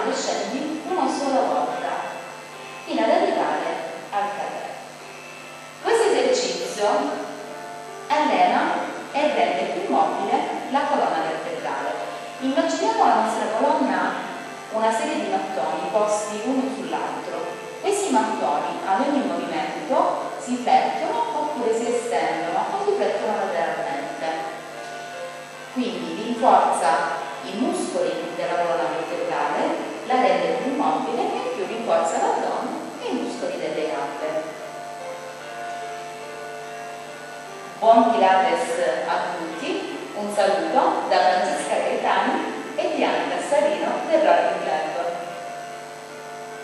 e scendi una sola volta fino ad arrivare al cadere. Questo esercizio allena e rende più mobile la colonna vertebrale. Immaginiamo la nostra colonna una serie di mattoni posti uno sull'altro. Questi mattoni ad ogni movimento si flettono oppure si estendono o si flettono lateralmente. Quindi rinforza i muscoli della colonna vertebrale, la rende più mobile e in più rinforza l'addome e i muscoli delle gambe. Buon Pilates a tutti, un saluto da Francesca.